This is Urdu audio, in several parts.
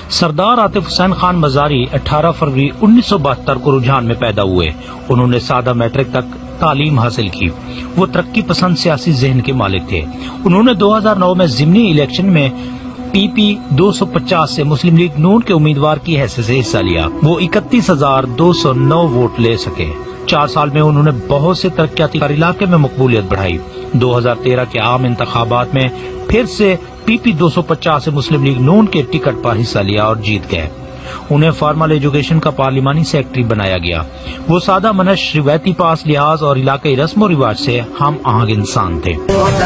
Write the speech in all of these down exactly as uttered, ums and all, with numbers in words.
سردار عاطف حسین خان مزاری اٹھارہ فروری انیس سو بہتر کو رجحان میں پیدا ہوئے۔ انہوں نے سادہ میٹرک تک تعلیم حاصل کی۔ وہ ترقی پسند سیاسی ذہن کے مالک تھے۔ انہوں نے دو ہزار نو میں ضمنی الیکشن میں پی پی دو سو پچاس سے مسلم لیگ نون کے امیدوار کی حیثیت سے حصہ لیا۔ وہ اکتیس ہزار دو سو نو ووٹ لے سکے۔ چار سال میں انہوں نے بہت سے ترقیاتی علاقے میں مقبولیت بڑھائی۔ دو ہزار تیرہ کے عام انتخابات میں پھر سے پی پی دو سو پچاس سے مسلم لیگ نون کے ٹکٹ پر حصہ لیا اور جیت گئے۔ انہیں فارمل ایجوکیشن کا پارلیمانی سیکرٹری بنایا گیا۔ وہ سادہ منش، روایتی پاس لحاظ اور علاقائی رسم و رواج سے ہم آہنگ انسان تھے۔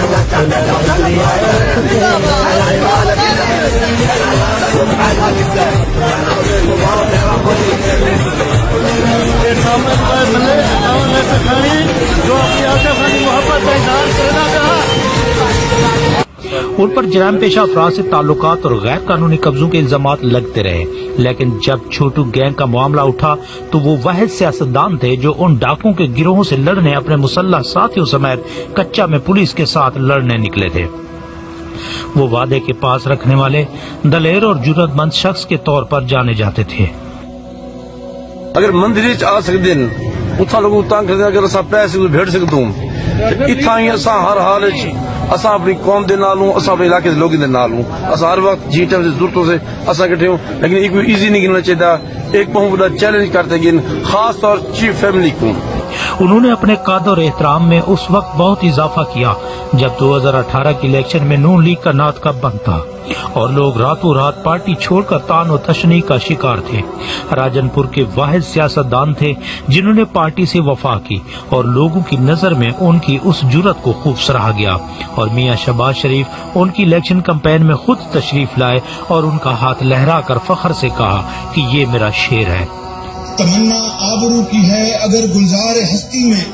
ان پر جرائم پیشہ افراد سے تعلقات اور غیر قانونی قبضوں کے الزامات لگتے رہے، لیکن جب چھوٹو گینگ کا معاملہ اٹھا تو وہ واحد سیاستدان تھے جو ان ڈاکوں کے گروہوں سے لڑنے اپنے مسلح ساتھیوں سمیت کچا میں پولیس کے ساتھ لڑنے نکلے تھے۔ وہ وعدے کے پاس رکھنے والے دلیر اور جرأت مند شخص کے طور پر جانے جاتے تھے۔ اگر مندر آ سکتے اتھا لوگوں تنگ کرتے اگر اصا پیسے کو بھیڑ سکتوں اتھا ہی اصا ہر حال اصا اپنی قوم دے نال ہوں، اصا اپنے علاقے کے لوگوں دے نال ہوں، اصا ہر وقت جی ٹائم سے ضرورتوں سے اصا کٹھے ہوں، لیکن ایک ایزی نہیں گننا چاہیے، ایک بہت بڑا چیلنج کرتے گئے خاص طور چیف فیملی کو۔ انہوں نے اپنے قد اور احترام میں اس وقت بہت اضافہ کیا جب دو ہزار اٹھارہ کی الیکشن میں نون لیگ کا نعت کا بند تھا اور لوگ راتوں رات پارٹی چھوڑ کر تان و تشنیع کا شکار تھے۔ راجن پور کے واحد سیاستدان تھے جنہوں نے پارٹی سے وفا کی اور لوگوں کی نظر میں ان کی اس جرأت کو خوب سراہا گیا، اور میاں شہباز شریف ان کی الیکشن کمپین میں خود تشریف لائے اور ان کا ہاتھ لہرا کر فخر سے کہا کہ یہ میرا شیر ہے۔ تمنا آبرو کی ہے اگر گلزار ہستی میں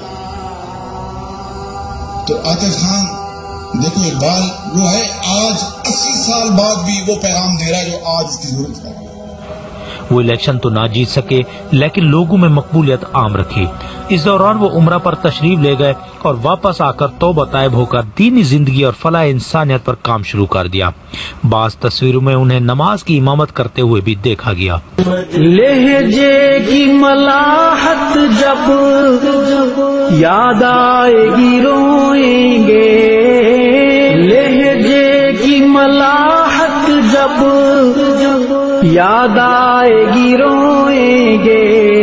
تو عاطف خان دیکھو اقبال وہ ہے آج اسی سال بعد بھی وہ پیغام دے رہا ہے جو آج اس کی ضرورت ہے۔ وہ الیکشن تو نہ جیت سکے لیکن لوگوں میں مقبولیت عام رکھی۔ اس دوران وہ عمرہ پر تشریف لے گئے اور واپس آ کر توبہ طائب ہو کر دینی زندگی اور فلاح انسانیت پر کام شروع کر دیا۔ بعض تصویروں میں انہیں نماز کی امامت کرتے ہوئے بھی دیکھا گیا۔ لہجے کی ملاحت جب یاد آئے گی روئیں گے، لہجے کی ملاحت جب یاد آئے گی روئیں گے،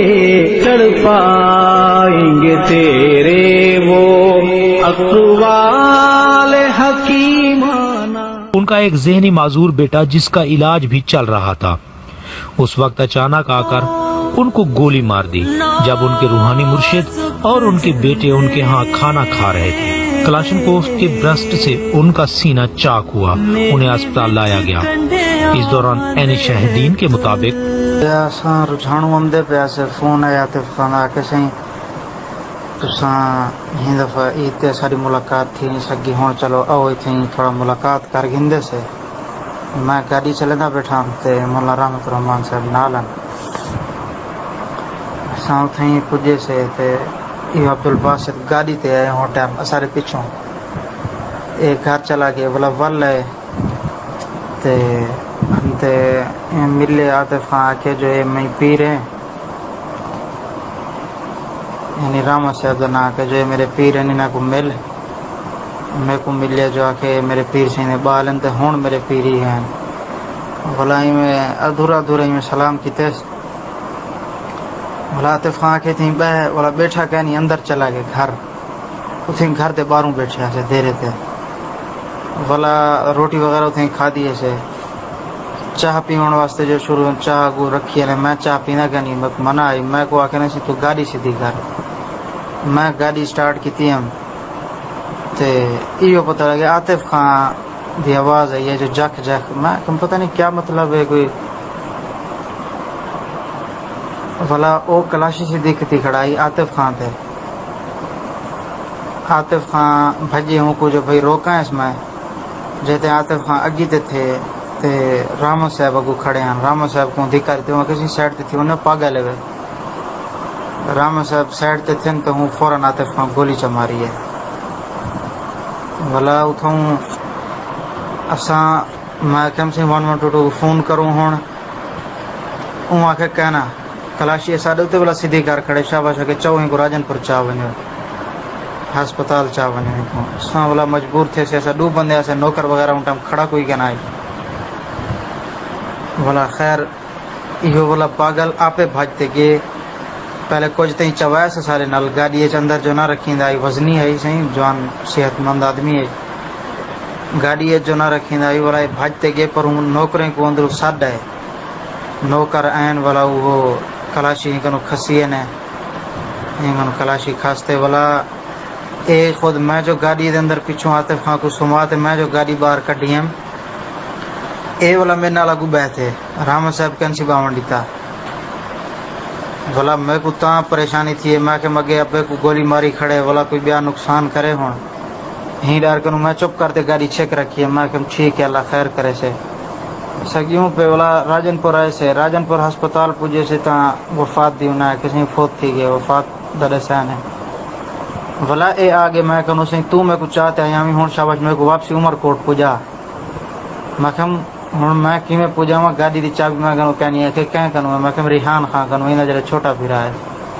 تڑپائیں گے تیرے وہ اقوال حکیمانہ۔ ان کا ایک ذہنی معذور بیٹا جس کا علاج بھی چل رہا تھا اس وقت اچانک آ کر ان کو گولی مار دی جب ان کے روحانی مرشد اور ان کے بیٹے ان کے ہاں کھانا کھا رہے تھے۔ کلاشنکوف کے برسٹ سے ان کا سینہ چاک ہوا، انہیں اسپتال لایا گیا۔ اس دوران عین شاہدین کے مطابق رجحانوں ہم دے پیا سے فون ہے عاطف خان آ کے سہیں تساں ہی دفعہ عید ساری ملاقات تھی نہیں سکی، ہوں چلو او تھیں تھوڑا ملاقات کر گندے سے میں گاڑی چلنا بیٹھا تے مولا رحمت الرحمان صاحب نالن اساں اتھیں پجے سے تے یہ عبد الباسط گاڑی تے آئے ہوں ٹائم سارے پچھوں ایک گھر چلا گیا بولا ول ہے تے تے ملے عاطف خان آکے جو ہے میں پیر ہیں یعنی راما صاحب کا نام کہ جو ہے میرے پیر ہیں انہیں کو مل میں کو ملے جو آکے میرے پیر سے انہیں بالن تے ہون میرے پیر ہی ہیں بولا میں ادھورا ادھورا میں سلام کی تیس بولا عاطف خان آکے تھیں بہ بولا بیٹھا کہ نہیں اندر چلا گئے گھر اتھیں گھر تے باروں بیٹھے ایسے دیرے تے بولا روٹی وغیرہ اتھیں کھا دیے سے چاہ پیون واسطے جو شروع چاہ کو رکھی ہے میں چاہ پینا کہ نہیں منع آئی میں کو آکے نہیں سی تو گاڑی سی دی گھر میں گاڑی سٹارٹ کی تھی ہم تے ایو پتہ لگے عاطف خان دی آواز ہے یہ جو جک جک میں کم پتہ نہیں کیا مطلب ہے کوئی بھلا او کلاشی سی دیکھتی کھڑائی عاطف خان تے عاطف خان بھجے ہوں کو جو بھائی روکا ہے اس میں جہتے عاطف خان اگی تے تھے تے رامو صاحب اگو کھڑے ہیں رامو صاحب کو دھکا دیتے ہیں کسی سائڈ تے تھی انہیں پاگا لے گئے رامو صاحب سائڈ تے تھے تو ہوں فوراً عاطف خان گولی چماری ہے بھلا اتھوں اساں میں کم سے one one two two phone کروں ہوں वहाँ के कहना कलाशी साढ़े उते वाला सीधी कर खड़े शाबाश के चौहीं को राजनपुर चा बने अस्पताल चा बने सा वाला मजबूर थे से ऐसा दो बंदे ऐसे नौकर वगैरह उन टाइम खड़ा कोई कहना है वाला खैर यो वाला पागल आपे भाजते के पहले कुछ तई चवाया से सारे नल गाड़ी अंदर जो ना रखींदा आई वजनी है सही जवान सेहतमंद आदमी है गाड़ी जो ना रखींदा आई वाला भाजते गए पर नौकरें को अंदर साड है नौकर आन वाला वो कलाशी कनो खसी ने कनो कलाशी खासते वाला ए खुद मैं जो गाड़ी के अंदर पिछू आते हाँ को सुमाते मैं जो गाड़ी बाहर कटी हम ए वाला मेरे नाल लागू बैठे राम साहब कंसी बावंडी था वाला मैं को ता परेशानी थी मैं के मगे अबे को गोली मारी खड़े वाला कोई ब्याह नुकसान करे हो ही डर करूँ मैं चुप करते गाड़ी चेक रखी है मैं कम ठीक है अल्लाह खैर करे से सगियों पे वाला राजनपुर आए से राजनपुर अस्पताल पूजे से ता वफात दी उन्हें किसी फोत थी गए वफात दरसान है वाला ए आगे मैं कहूँ से तू मैं कुछ चाहते हैं यहाँ हूँ शाबाश मेरे को वापसी उमरकोट पूजा मैं कम हूँ मैं कि मैं पूजा गाड़ी की चाबी मैं कहूँ कहनी है कि क्या करूँ मैं कम रिहान खां करूँ इन्हें जरा छोटा फिरा है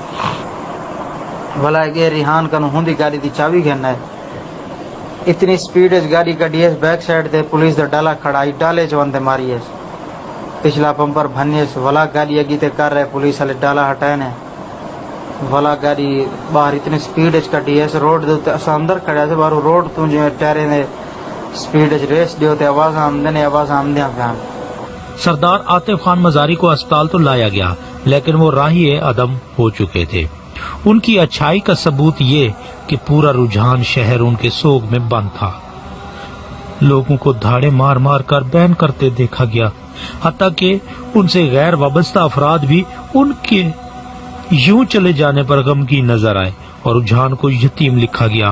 वाला ये रिहान करूँ हूँ गाड़ी की चाबी घेरना है इतनी स्पीड है गाड़ी का डी एस बैक साइड थे पुलिस दा डाला खड़ा ही डाले चवंदे मारी है पिछला पंपर भन्ने वाला गाड़ी अगी ते कर रहे पुलिस वाले डाला हटाए ने वाला गाड़ी बाहर इतनी स्पीड का डी एस रोड दे अंदर खड़ा थे बाहर रोड तू जो टायरे ने स्पीड रेस दियो ते आवाज आमदे ने आवाज आमदे फैन सरदार आतिफ खान मजारी को अस्पताल तो लाया गया लेकिन वो राही अदम हो चुके थे। उनकी अच्छाई का सबूत ये कि पूरा रुझान शहर उनके सोग में बंद था। लोगों को धाड़े मार मार कर बैन करते देखा गया, हत्ता कि उनसे गैर वाबस्ता अफराद भी उनके यूं चले जाने पर गमगीन नजर आए और रुझान को यतीम लिखा गया।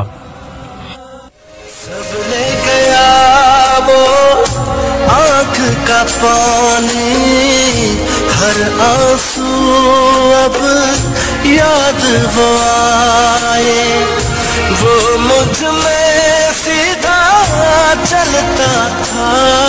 सबने गया वो आँख का पानी, हर आंसू अब याद वो आए, वो मुझ में सीधा चलता था,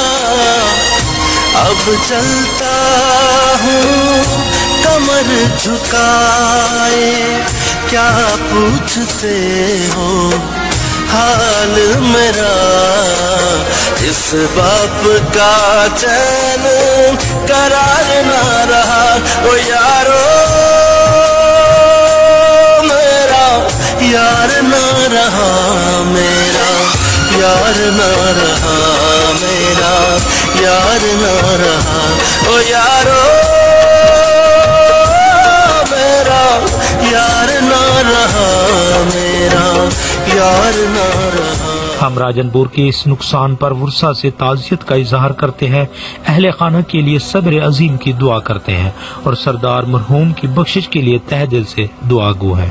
अब चलता हूँ कमर झुकाए। क्या पूछते हो हाल मेरा, इस बाप का चैन करार ना रहा। ओ यारो मेरा यार ना रहा, मेरा यार ना रहा, मेरा यार ना रहा। ओ यारो मेरा यार ना रहा, मेरा यार ना रहा। हम राजनपुर के इस नुकसान पर वर्षा से ताज़ियत का इजहार करते हैं, अहले खाना के लिए सब्र अजीम की दुआ करते हैं और सरदार मरहूम की बख्शिश के लिए तहे दिल से दुआ गो है।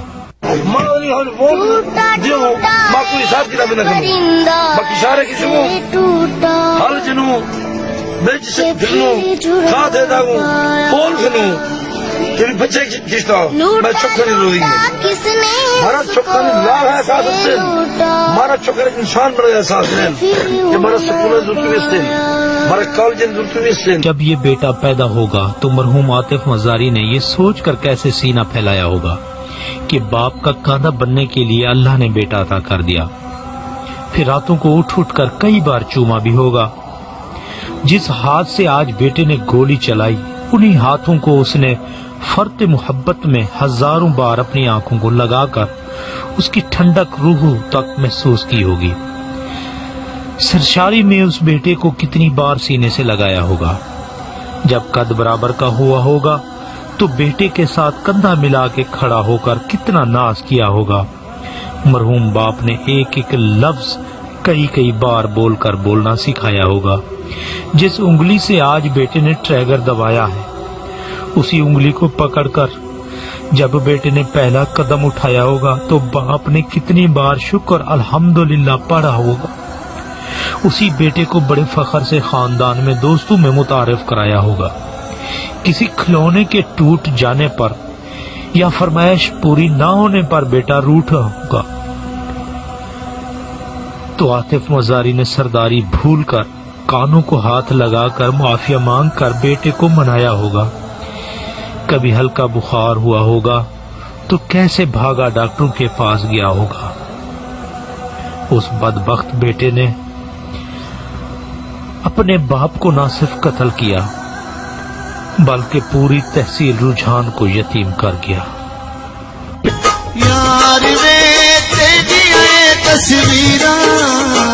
तेरी बच्चे किस्ता मैं चक्कर नहीं रोई हमारा चक्कर लाभ है साथ दिन हमारा चक्कर इंसान बन गया साथ दिन कि हमारा सुकून हमारा कॉलेज। जब ये बेटा पैदा होगा तो मरहूम आतिफ मजारी ने ये सोच कर कैसे सीना फैलाया होगा कि बाप का कांधा बनने के लिए अल्लाह ने बेटा अता कर दिया। फिर रातों को उठ उठ कर कई बार चूमा भी होगा। जिस हाथ से आज बेटे ने गोली चलाई उन्हीं हाथों को उसने फर्त मोहब्बत में हजारों बार अपनी आंखों को लगाकर उसकी ठंडक रूह तक महसूस की होगी। सरशारी में उस बेटे को कितनी बार सीने से लगाया होगा। जब कद बराबर का हुआ होगा तो बेटे के साथ कंधा मिला के खड़ा होकर कितना नाज किया होगा। मरहूम बाप ने एक एक लफ्ज कई कई बार बोलकर बोलना सिखाया होगा। जिस उंगली से आज बेटे ने ट्रैगर दबाया है उसी उंगली को पकड़कर जब बेटे ने पहला कदम उठाया होगा तो बाप ने कितनी बार शुक्र अल्हम्दुलिल्लाह पढ़ा होगा। उसी बेटे को बड़े फख्र से खानदान में दोस्तों में मुतारिफ कराया होगा। किसी खिलौने के टूट जाने पर या फरमाइश पूरी ना होने पर बेटा रूठा होगा तो आतिफ मजारी ने सरदारी भूलकर कानों को हाथ लगाकर मुआफिया मांग कर बेटे को मनाया होगा। کبھی ہلکا بخار ہوا ہوگا تو کیسے بھاگا ڈاکٹروں کے پاس گیا ہوگا. اس بدبخت بیٹے نے اپنے باپ کو نہ صرف قتل کیا بلکہ پوری تحصیل رجحان کو یتیم کر گیا. یار وے تیری تصویراں